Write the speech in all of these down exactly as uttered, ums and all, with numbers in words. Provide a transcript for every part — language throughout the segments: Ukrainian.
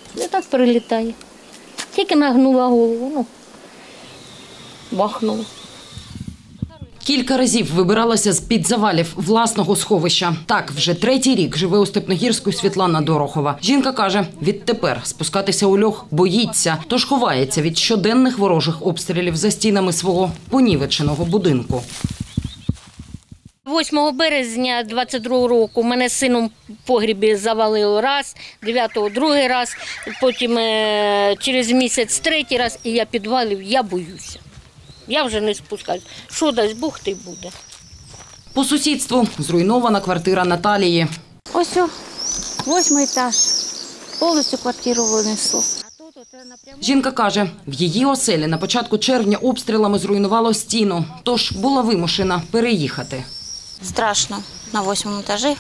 І так прилітає. Тільки нагнула голову, ну, бахнула. Кілька разів вибиралася з-під завалів власного сховища. Так, вже третій рік живе у Степногірську Світлана Дорохова. Жінка каже, відтепер спускатися у льох боїться, тож ховається від щоденних ворожих обстрілів за стінами свого понівеченого будинку. восьмого березня двадцять другого року мене з сином в погрібі завалило раз, дев'ятого другий раз, потім через місяць третій раз, і я підвалив, я боюся. Я вже не спускаюсь. Що дасть Бог, ти буде. По сусідству зруйнована квартира Наталії. Ось о, восьмий етаж. Повністю квартиру винесло. Жінка каже, в її оселі на початку червня обстрілами зруйнувало стіну, тож була вимушена переїхати. Страшно на восьмому етажі.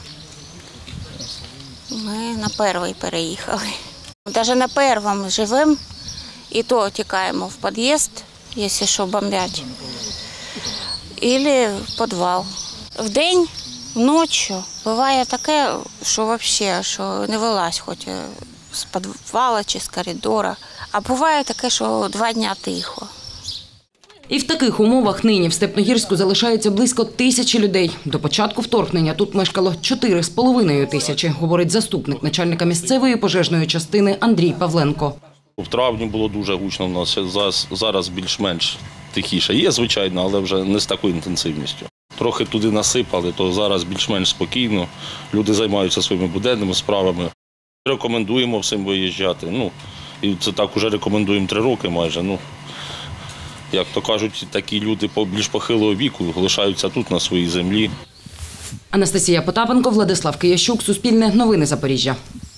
Ми на перший переїхали. Навіть на першому живемо, і то тікаємо в під'їзд, якщо що бомблять, або в підвал. Вдень, вночі буває таке, що взагалі що не вилазь, хоч з підвалу чи з коридору, а буває таке, що два дні тихо. І в таких умовах нині в Степногірську залишається близько тисячі людей. До початку вторгнення тут мешкало чотири з половиною тисячі, говорить заступник начальника місцевої пожежної частини Андрій Павленко. В травні було дуже гучно у нас, зараз більш-менш тихіше. Є, звичайно, але вже не з такою інтенсивністю. Трохи туди насипали, то зараз більш-менш спокійно. Люди займаються своїми буденними справами. Рекомендуємо всім виїжджати. Ну, і це так уже рекомендуємо три роки майже. Ну, як то кажуть, такі люди більш похилого віку лишаються тут, на своїй землі. Анастасія Потапенко, Владислав Киящук, Суспільне новини Запоріжжя.